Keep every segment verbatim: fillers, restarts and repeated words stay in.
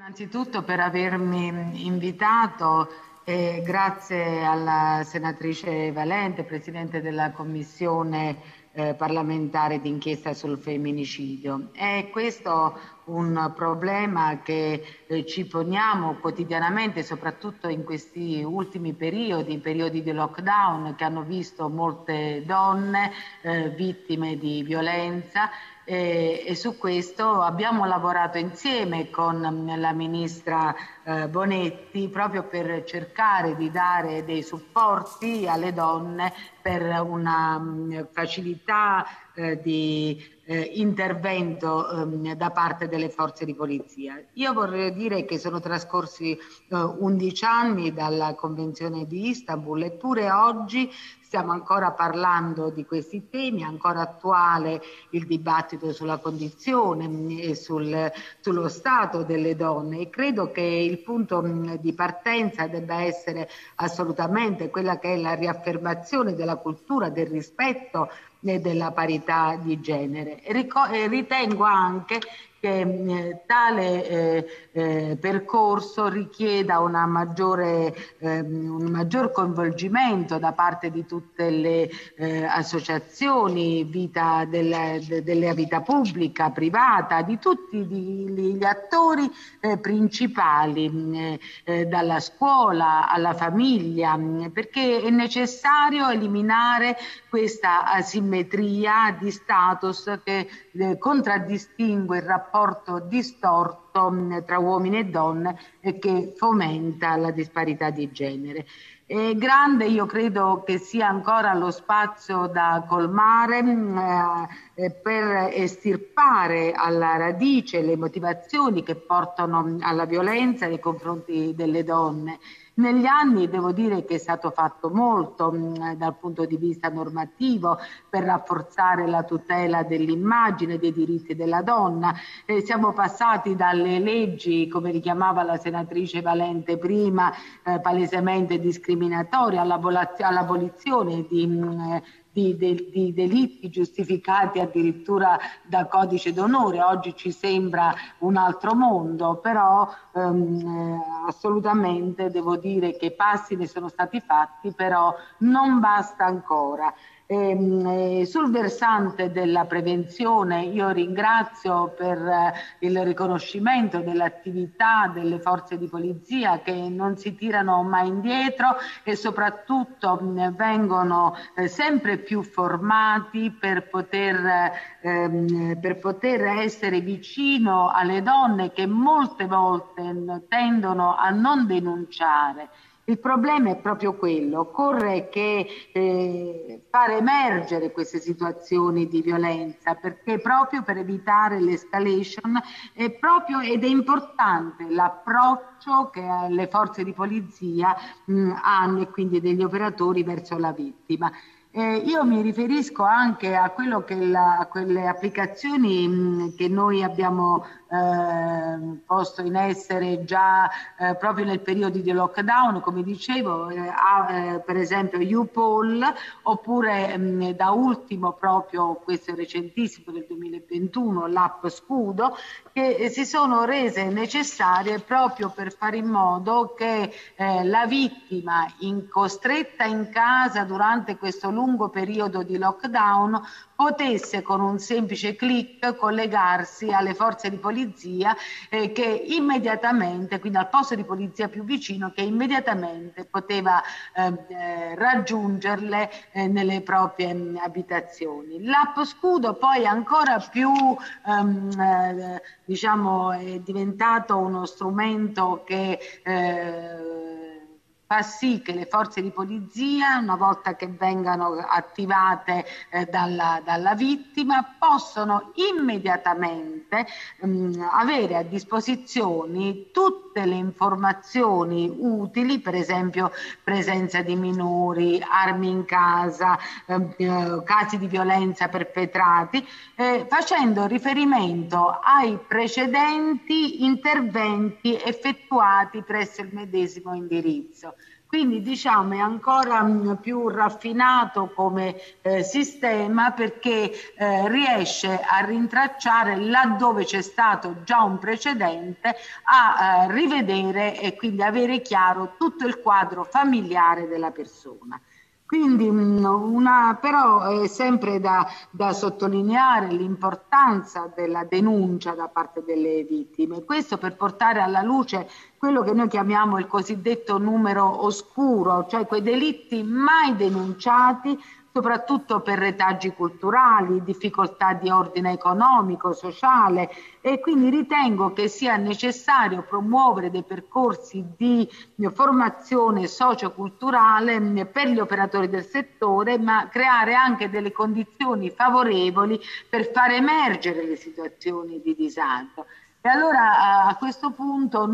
Innanzitutto per avermi invitato e grazie alla senatrice Valente, Presidente della Commissione eh, parlamentare d'inchiesta sul femminicidio. È questo un problema che eh, ci poniamo quotidianamente, soprattutto in questi ultimi periodi, periodi di lockdown che hanno visto molte donne eh, vittime di violenza. E, e su questo abbiamo lavorato insieme con la ministra eh, Bonetti proprio per cercare di dare dei supporti alle donne per una mh, facilità eh, di eh, intervento ehm, da parte delle forze di polizia. Io vorrei dire che sono trascorsi eh, undici anni dalla Convenzione di Istanbul, eppure oggi stiamo ancora parlando di questi temi, è ancora attuale il dibattito sulla condizione e sul, sullo stato delle donne, e credo che il punto di partenza debba essere assolutamente quella che è la riaffermazione della cultura del rispetto e della parità di genere. E ritengo anche che eh, tale eh, eh, percorso richieda una maggiore, eh, un maggior coinvolgimento da parte di tutte le eh, associazioni, vita del, de, della vita pubblica, privata, di tutti gli, gli attori eh, principali, eh, eh, dalla scuola alla famiglia, perché è necessario eliminare questa asimmetria di status che eh, contraddistingue il rapporto rapporto distorto mh, tra uomini e donne e che fomenta la disparità di genere. È grande, io credo che sia ancora lo spazio da colmare mh, eh, per estirpare alla radice le motivazioni che portano alla violenza nei confronti delle donne. Negli anni devo dire che è stato fatto molto mh, dal punto di vista normativo per rafforzare la tutela dell'immagine, dei diritti della donna. Eh, siamo passati dalle leggi, come richiamava la senatrice Valente prima, eh, palesemente discriminatorie, all'abolizione di mh, Di, di, di delitti giustificati addirittura da codice d'onore. Oggi ci sembra un altro mondo, però ehm, assolutamente devo dire che passi ne sono stati fatti, però non basta ancora. E, sul versante della prevenzione io ringrazio per eh, il riconoscimento dell'attività delle forze di polizia che non si tirano mai indietro e soprattutto mh, vengono eh, sempre più formati per poter, ehm, per poter essere vicino alle donne che molte volte tendono a non denunciare. Il problema è proprio quello, occorre che eh, far emergere queste situazioni di violenza, perché proprio per evitare l'escalation è proprio ed è importante l'approccio che le forze di polizia mh, hanno e quindi degli operatori verso la vittima. Eh, io mi riferisco anche a quello che la, a quelle applicazioni mh, che noi abbiamo eh, posto in essere già eh, proprio nel periodo di lockdown, come dicevo, eh, a, eh, per esempio YouPoll, oppure mh, da ultimo proprio, questo è recentissimo del duemilaventuno, l'app Scudo, che eh, si sono rese necessarie proprio per fare in modo che eh, la vittima in, costretta in casa durante questo lungo periodo di lockdown potesse con un semplice clic collegarsi alle forze di polizia eh, che immediatamente, quindi al posto di polizia più vicino, che immediatamente poteva eh, eh, raggiungerle eh, nelle proprie mh, abitazioni. L'app Scudo poi ancora più ehm, eh, diciamo è diventato uno strumento che eh, fa sì che le forze di polizia, una volta che vengano attivate eh, dalla, dalla vittima, possono immediatamente mh, avere a disposizione tutte le informazioni utili, per esempio presenza di minori, armi in casa, eh, casi di violenza perpetrati, eh, facendo riferimento ai precedenti interventi effettuati presso il medesimo indirizzo. Quindi diciamo è ancora mh, più raffinato come eh, sistema, perché eh, riesce a rintracciare laddove c'è stato già un precedente, a eh, rivedere e quindi avere chiaro tutto il quadro familiare della persona. Quindi una, però è sempre da, da sottolineare l'importanza della denuncia da parte delle vittime, questo per portare alla luce quello che noi chiamiamo il cosiddetto numero oscuro, cioè quei delitti mai denunciati, soprattutto per retaggi culturali, difficoltà di ordine economico, sociale, e quindi ritengo che sia necessario promuovere dei percorsi di formazione socioculturale per gli operatori del settore, ma creare anche delle condizioni favorevoli per far emergere le situazioni di disagio. E allora a questo punto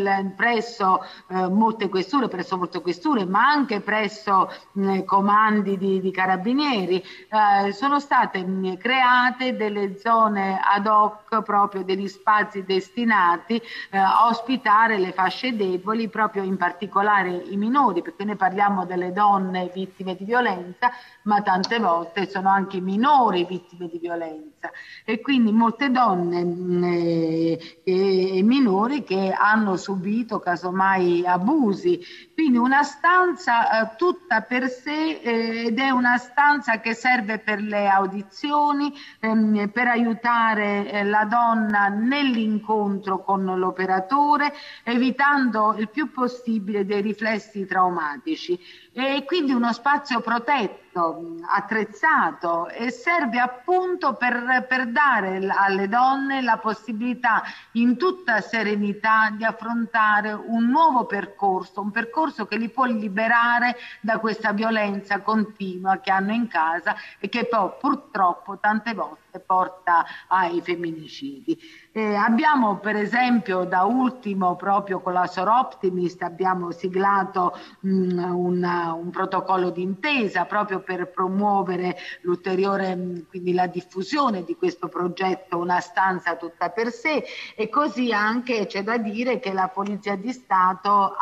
presso eh, molte questure, presso molte questure, ma anche presso mh, comandi di, di carabinieri, eh, sono state mh, create delle zone ad hoc, proprio degli spazi destinati eh, a ospitare le fasce deboli, proprio in particolare i minori, perché noi parliamo delle donne vittime di violenza, ma tante volte sono anche i minori vittime di violenza, e quindi molte donne mh, eh, e minori che hanno subito casomai abusi. Quindi una stanza eh, tutta per sé, eh, ed è una stanza che serve per le audizioni, ehm, per aiutare eh, la donna nell'incontro con l'operatore, evitando il più possibile dei riflessi traumatici. E quindi uno spazio protetto, attrezzato, e serve appunto per, per dare alle donne la possibilità in tutta serenità di affrontare un nuovo percorso, un percorso che li può liberare da questa violenza continua che hanno in casa e che poi purtroppo tante volte porta ai femminicidi. Eh, abbiamo per esempio da ultimo, proprio con la Soroptimist, abbiamo siglato mh, una, un protocollo d'intesa proprio per promuovere l'ulteriore, quindi la diffusione di questo progetto Una stanza tutta per sé, e così anche c'è da dire che la Polizia di Stato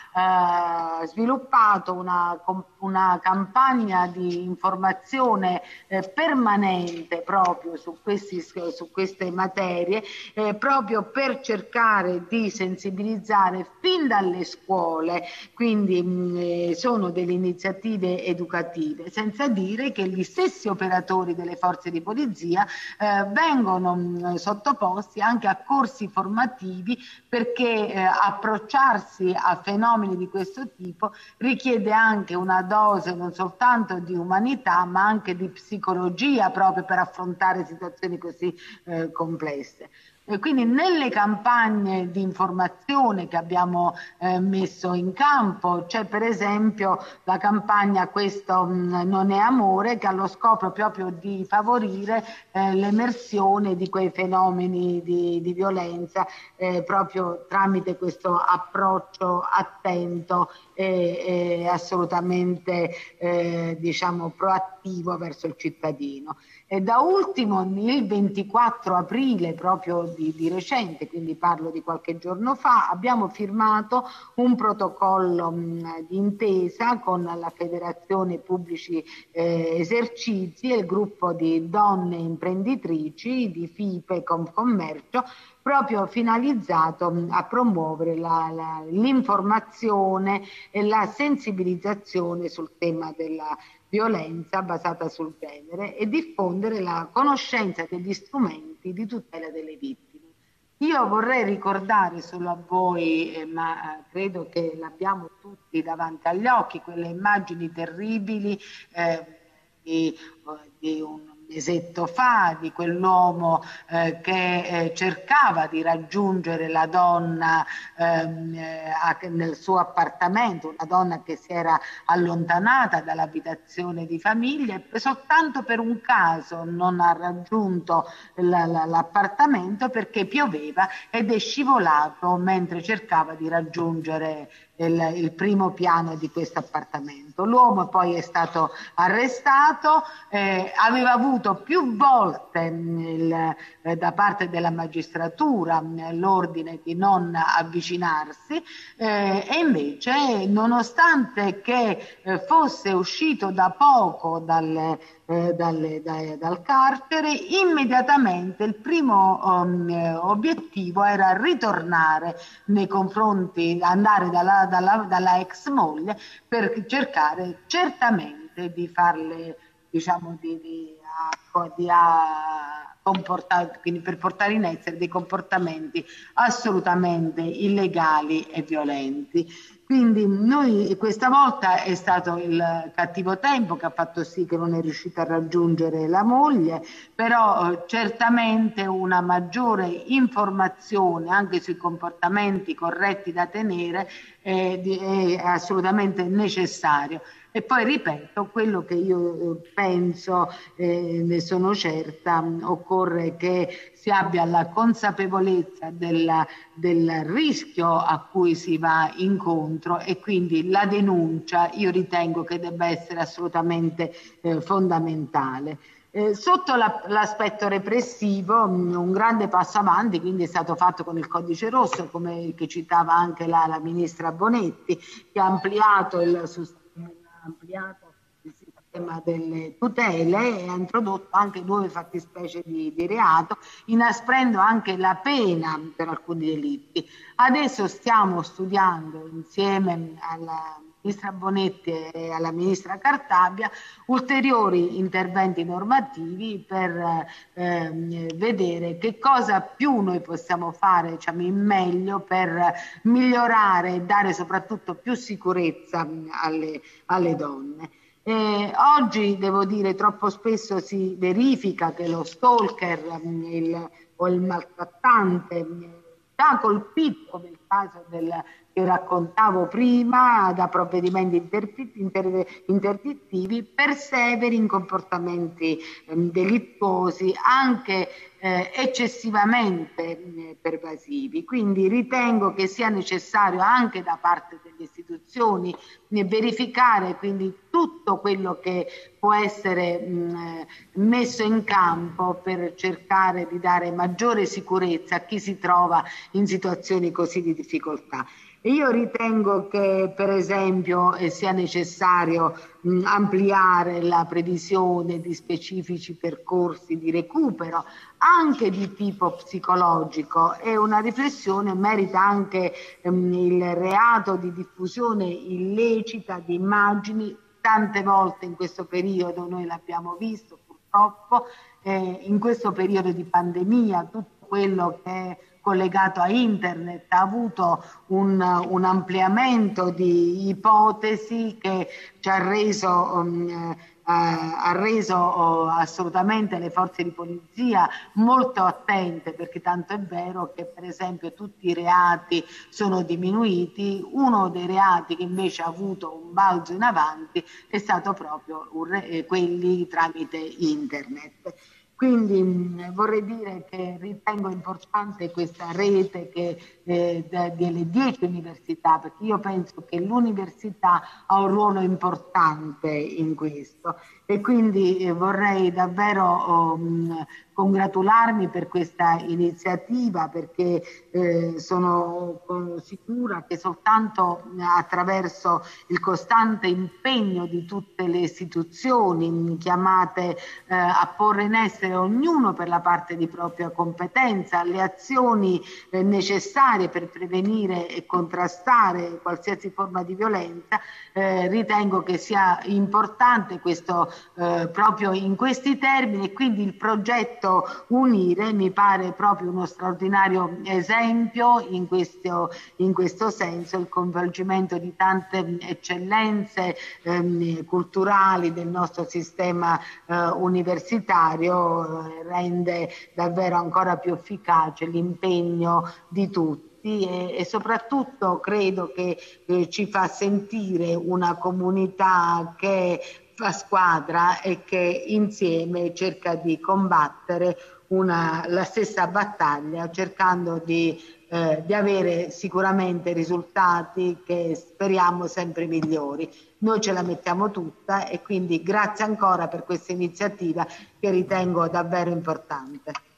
ha eh, sviluppato una, una campagna di informazione eh, permanente proprio su, questi, su queste materie, Eh, proprio per cercare di sensibilizzare fin dalle scuole, quindi mh, eh, sono delle iniziative educative, senza dire che gli stessi operatori delle forze di polizia eh, vengono mh, sottoposti anche a corsi formativi, perché eh, approcciarsi a fenomeni di questo tipo richiede anche una dose non soltanto di umanità, ma anche di psicologia, proprio per affrontare situazioni così eh, complesse. E quindi nelle campagne di informazione che abbiamo eh, messo in campo c'è per esempio la campagna Questo mh, non è amore, che ha lo scopo proprio di favorire eh, l'emersione di quei fenomeni di, di violenza eh, proprio tramite questo approccio attento e, e assolutamente eh, diciamo proattivo verso il cittadino. E da ultimo il ventiquattro aprile, proprio di, di recente, quindi parlo di qualche giorno fa, abbiamo firmato un protocollo mh, d'intesa con la Federazione Pubblici eh, Esercizi e il gruppo di donne imprenditrici di FIPE Confcommercio, proprio finalizzato mh, a promuovere l'informazione e la sensibilizzazione sul tema della violenza basata sul genere e diffondere la conoscenza degli strumenti di tutela delle vittime. Io vorrei ricordare solo a voi, eh, ma eh, credo che l'abbiamo tutti davanti agli occhi, quelle immagini terribili eh, di, di un mesetto fa, di quell'uomo eh, che eh, cercava di raggiungere la donna ehm, eh, nel suo appartamento, una donna che si era allontanata dall'abitazione di famiglia e soltanto per un caso non ha raggiunto l'appartamento perché pioveva ed è scivolato mentre cercava di raggiungere il, il primo piano di questo appartamento. L'uomo poi è stato arrestato, eh, aveva avuto avuto più volte il, eh, da parte della magistratura l'ordine di non avvicinarsi eh, e invece, nonostante che eh, fosse uscito da poco dal, eh, dalle, da, dal carcere, immediatamente il primo um, obiettivo era ritornare nei confronti, andare dalla, dalla, dalla ex moglie per cercare certamente di farle, diciamo, di, di, a, di a comportare, quindi per portare in essere dei comportamenti assolutamente illegali e violenti. Quindi noi questa volta è stato il cattivo tempo che ha fatto sì che non è riuscita a raggiungere la moglie, però eh, certamente una maggiore informazione anche sui comportamenti corretti da tenere è, è assolutamente necessario. E poi ripeto, quello che io penso, eh, ne sono certa, occorre che si abbia la consapevolezza della, del rischio a cui si va incontro e quindi la denuncia io ritengo che debba essere assolutamente eh, fondamentale. Eh, sotto la, l'aspetto repressivo mh, un grande passo avanti quindi è stato fatto con il codice rosso, come che citava anche la, la ministra Bonetti, che ha ampliato il sistema ampliato il sistema delle tutele e ha introdotto anche nuove fattispecie di, di reato, inasprendo anche la pena per alcuni delitti. Adesso stiamo studiando insieme alla ministra Bonetti e alla ministra Cartabia ulteriori interventi normativi per eh, vedere che cosa più noi possiamo fare, diciamo, in meglio per migliorare e dare soprattutto più sicurezza alle, alle donne. Eh, oggi devo dire troppo spesso si verifica che lo stalker il, o il maltrattante già colpito, come il caso del, che raccontavo prima, da provvedimenti inter, interdittivi, perseveri in comportamenti eh, delittuosi, anche eh, eccessivamente eh, pervasivi. Quindi ritengo che sia necessario anche da parte delle istituzioni eh, verificare quindi tutto quello che può essere mh, messo in campo per cercare di dare maggiore sicurezza a chi si trova in situazioni così di difficoltà. E io ritengo che per esempio eh, sia necessario mh, ampliare la previsione di specifici percorsi di recupero anche di tipo psicologico, e una riflessione merita anche mh, il reato di diffusione illecita di immagini. Tante volte in questo periodo noi l'abbiamo visto purtroppo, eh, in questo periodo di pandemia tutto quello che è collegato a internet ha avuto un, un ampliamento di ipotesi che ci ha reso, um, ha reso oh, assolutamente le forze di polizia molto attente, perché tanto è vero che per esempio tutti i reati sono diminuiti. Uno dei reati che invece ha avuto un balzo in avanti è stato proprio un, eh, quelli tramite internet. Quindi mh, vorrei dire che ritengo importante questa rete che, eh, de, delle dieci università, perché io penso che l'università ha un ruolo importante in questo, e quindi eh, vorrei davvero oh, mh, congratularmi per questa iniziativa, perché eh, sono sicura che soltanto attraverso il costante impegno di tutte le istituzioni chiamate eh, a porre in essere ognuno per la parte di propria competenza le azioni eh, necessarie per prevenire e contrastare qualsiasi forma di violenza, eh, ritengo che sia importante questo eh, proprio in questi termini, e quindi il progetto Unire mi pare proprio uno straordinario esempio in questo, in questo senso. Il coinvolgimento di tante eccellenze ehm, culturali del nostro sistema eh, universitario eh, rende davvero ancora più efficace l'impegno di tutti. E, e soprattutto credo che eh, ci fa sentire una comunità che fa squadra e che insieme cerca di combattere una, la stessa battaglia, cercando di eh, di avere sicuramente risultati che speriamo sempre migliori. Noi ce la mettiamo tutta e quindi grazie ancora per questa iniziativa che ritengo davvero importante.